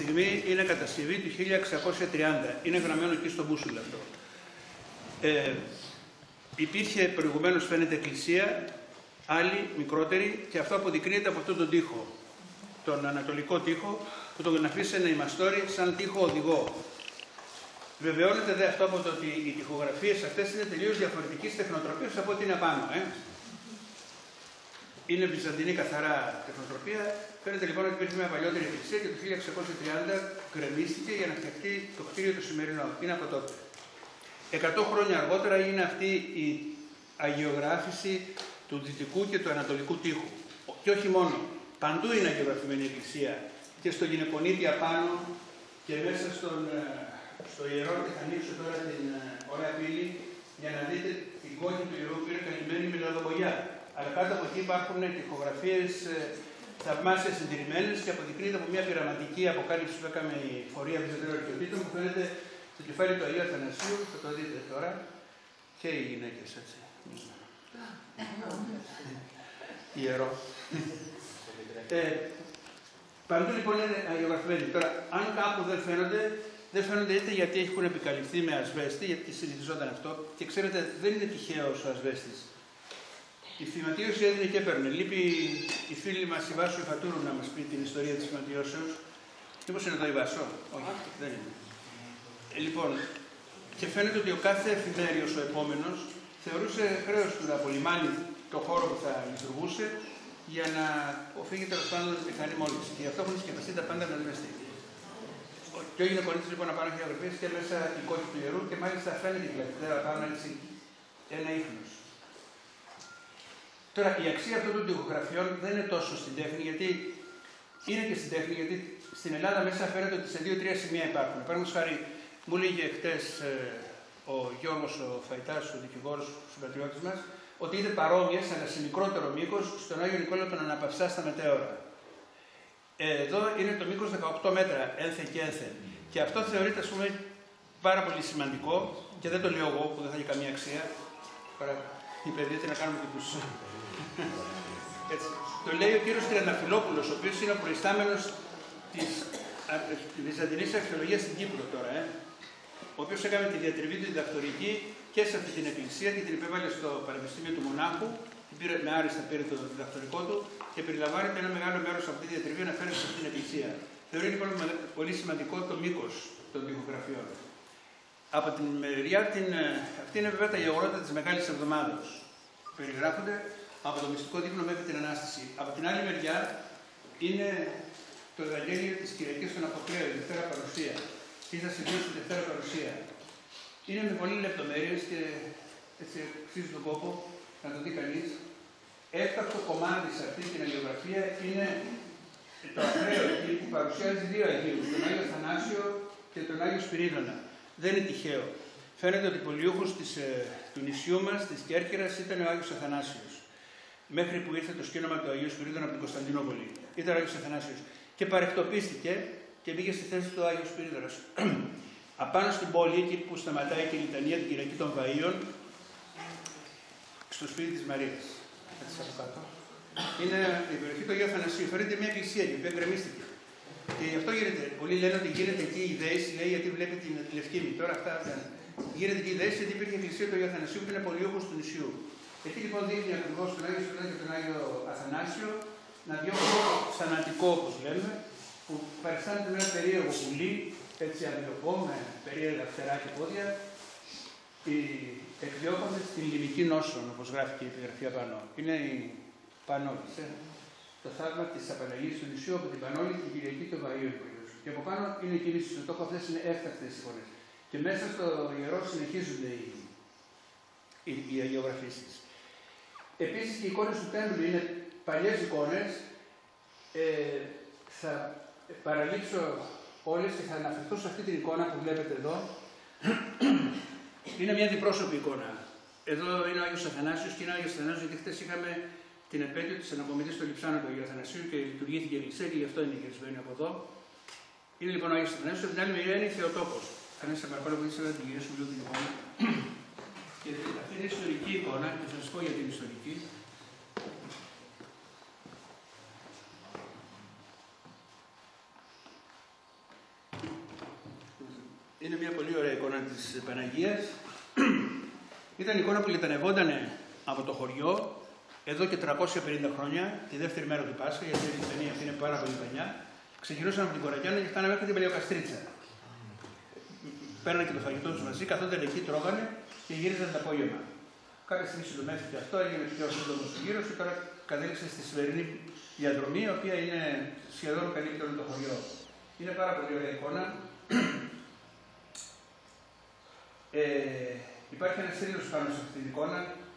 στιγμή είναι κατασκευή του 1630. Είναι γραμμένο εκεί στο μπούσουλα αυτό. Υπήρχε προηγουμένως, φαίνεται, εκκλησία, άλλη μικρότερη, και αυτό αποδεικνύεται από αυτόν τον τοίχο. Τον ανατολικό τοίχο που τον αφήσανε οι μαστόροι σαν τοίχο οδηγό. Βεβαιώνεται δε αυτό από το ότι οι τοιχογραφίες αυτές είναι τελείως διαφορετικής τεχνοτροπίας από ό,τι είναι απάνω. Είναι βυζαντινή καθαρά τεχνοτροπία. Φαίνεται λοιπόν ότι υπήρχε μια παλιότερη εκκλησία και το 1630 γκρεμίστηκε για να φτιαχτεί το κτίριο το σημερινό. Είναι από τότε. 100 χρόνια αργότερα είναι αυτή η αγιογράφηση του δυτικού και του ανατολικού τοίχου. Και όχι μόνο. Παντού είναι αγιογραφημένη η εκκλησία. Και στο γυναικονίτη απάνω και μέσα στο ιερό. Και θα ανοίξω τώρα την ωραία πύλη για να δείτε την κόκκινη του ιερού που είναι καλυμμένη με λαδοβολιά. Αλλά κάτω από εκεί υπάρχουν τοιχογραφίες θαυμάσια συντηρημένες και αποδεικνύεται από μια πειραματική αποκάλυψη που έκαμε η Φορεία Βυζαντινών Αρχαιοτήτων που φαίνεται στο κεφάλι του Αγίου Αθανασίου. Θα το δείτε τώρα. Και οι γυναίκες, έτσι. Ιερό. Παντού λοιπόν είναι αγιογραφημένοι. Τώρα, αν κάπου δεν φαίνονται είτε γιατί έχουν επικαλυφθεί με ασβέστη, γιατί συνηθιζόταν αυτό, και ξέρετε, δεν είναι τυχαίος ο ασβέστης. Η φυματίωση έδινε και έπαιρνε. Λείπει η φίλη μας η Βάσο Ιφατούρου να μας πει την ιστορία της φυματιώσεως. Μήπως είναι εδώ η Βάσο? Όχι, δεν είναι. Λοιπόν, και φαίνεται ότι ο κάθε εφημέριος, ο επόμενος, θεωρούσε χρέος του να απολυμάνει το χώρο που θα λειτουργούσε για να αποφύγει τέλος πάντων τη πιθανή μόλυνση. Και γι' αυτό έχουν σκεφτεί τα πάντα με ασβεστή. Και ο γυναικονίτης λοιπόν απάνω έχει αγραφείς και μέσα η κόκκι του ιερού και μάλιστα φαίνεται η κλαφιτέρα πάνω έτσι ένα ίχνος. Τώρα η αξία αυτών των τοιχογραφιών δεν είναι τόσο στην τέχνη, γιατί είναι και στην τέχνη, γιατί στην Ελλάδα μέσα φαίνεται ότι σε 2-3 σημεία υπάρχουν. Παραδείγματος χάρη, μου λέγε χτες ο Γιώργος ο Φαϊτάς, ο δικηγόρος, ο συμπατριώτης μας, ότι είδε παρόμοιες, αλλά σε μικρότερο μήκος, στον Άγιο Νικόλαο τον Αναπαυσά στα Μετέωρα. Εδώ είναι το μήκος 18 μέτρα, ένθε και ένθε. Και αυτό θεωρείται, ας πούμε, πάρα πολύ σημαντικό, και δεν το λέω εγώ που δεν θα έχει καμία αξία. Η παιδεία να κάνουμε και τους. Το λέει ο κύριος Τριανταφυλόπουλος, ο οποίος είναι ο προϊστάμενος της Βυζαντινής Αρχαιολογίας στην Κύπρο τώρα, ο οποίος έκανε τη διατριβή του διδακτορική και σε αυτή την εκκλησία και την υπέβαλε στο Πανεπιστήμιο του Μονάχου. Με άριστα πήρε το διδακτορικό του και περιλαμβάνεται ένα μεγάλο μέρος από αυτή τη διατριβή να φέρει σε αυτή την εκκλησία. Θεωρεί λοιπόν πολύ σημαντικό το μήκος των τοιχογραφιών. Από την μεριά αυτή είναι βέβαια τα γεγονότα της Μεγάλης Εβδομάδος. Περιγράφονται από το μυστικό δείπνο μέχρι την Ανάσταση. Από την άλλη μεριά είναι το Ευαγγέλιο της Κυριακής των Αποκλέων, η Δευτέρα Παρουσία. Τι θα συμβεί στη Δευτέρα Παρουσία. Είναι με πολλές λεπτομέρειες και έτσι αξίζει τον κόπο να το δει κανείς. Έκτακτο κομμάτι σε αυτή την αγιογραφία είναι το ακραίο εκεί που παρουσιάζει δύο Αγίους, τον Άγιο Αθανάσιο και τον Άγιο Σπυρίδωνα. Δεν είναι τυχαίο. Φαίνεται ότι πολιούχος του νησιού μας, της Κέρκυρας, ήταν ο Άγιος Αθανάσιος. Μέχρι που ήρθε το σκήνομα του Αγίου Σπυρίδωνα από την Κωνσταντινούπολη. Ήταν ο Άγιος Αθανάσιος. Και παρεκτοπίστηκε και μπήκε στη θέση του Άγιου Σπυρίδωνας. Απάνω στην πόλη, εκεί που σταματάει και η λιτανία την Κυριακή των Βαΐων, στο σπίτι της Μαρίας. Έτσι από κάτω. Είναι η περιοχή του Αγίου Αθανασίου. Φαίνεται μια εκκλησία η οποία γκρεμίστηκε. Και γι' αυτό γίνεται. Πολλοί λένε ότι γίνεται εκεί η δέηση, λέει, γιατί βλέπει την λευκή μη. Τώρα αυτά δεν. Γίνεται εκεί η δέηση γιατί υπήρχε η εκκλησία του Αγίου Αθανασίου που είναι πολιούχος του νησιού. Εκεί λοιπόν δείχνει ακριβώς τον Άγιο Σπυρίδωνα και τον Άγιο Αθανάσιο να διώχνουν θανατικό, όπως λέμε, που παριστάνεται με ένα περίεργο πουλί, έτσι αμυδοπό, με περίεργα φτερά και πόδια. Οι εκδιώκονται στην λιμική νόσον, όπως γράφει και η επιγραφή πάνω. Είναι η Πανόλης. Το θαύμα της απαλλαγής του νησιού από την Πανόλη και την Κυριακή των Βαΐων. Και από πάνω είναι η κίνηση του τόπου, αυτές είναι έφτακτες εικόνες. Και μέσα στο ιερό συνεχίζονται οι αγιογραφήσεις. Επίσης και οι εικόνες του τέμπλου είναι παλιές εικόνες. Θα παραλείψω όλες και θα αναφερθώ σε αυτή την εικόνα που βλέπετε εδώ. Είναι μια διπρόσωπη εικόνα. Εδώ είναι ο Άγιος Αθανάσιος και είναι ο Άγιος Αθανάσιος, γιατί χτες είχαμε την επέτειο της ανακομιδής στο Λιψάνο του Αγίου Αθανασίου και λειτουργήθηκε η εκκλησία και γι' αυτό είναι γυρισμένη από εδώ. Είναι λοιπόν ο Άγιος Αθανάσιος, από την άλλη μεριά είναι η Θεοτόκος. Αν είσαι παρακαλώ που ήθελα να την γυρίσουμε λίγο την εικόνα. Και αυτή είναι η ιστορική εικόνα και θα σας πω για την ιστορική. Είναι μια πολύ ωραία εικόνα της Παναγίας. Ήταν η εικόνα που λιτανευόταν από το χωριό εδώ και 350 χρόνια, τη δεύτερη μέρα του Πάσχα, γιατί η ταινία αυτή είναι πάρα πολύ παλιά. Ξεκινούσαν από την Κορακιάννα και φτάναμε μέχρι την Παλαιοκαστρίτσα. Παίρνανε και το φαγητό τους μαζί, καθόταν εκεί, τρώγανε και γύριζαν το απόγευμα. Κάποια στιγμή συντομεύτηκε αυτό, έγινε πιο σύντομο ο γύρος και τώρα κατέληξε στη σημερινή διαδρομή, η οποία είναι σχεδόν καλύπτει όλο το χωριό. Είναι πάρα πολύ ωραία εικόνα. Υπάρχει ένας θρύλος πάνω σε αυτή την εικόνα.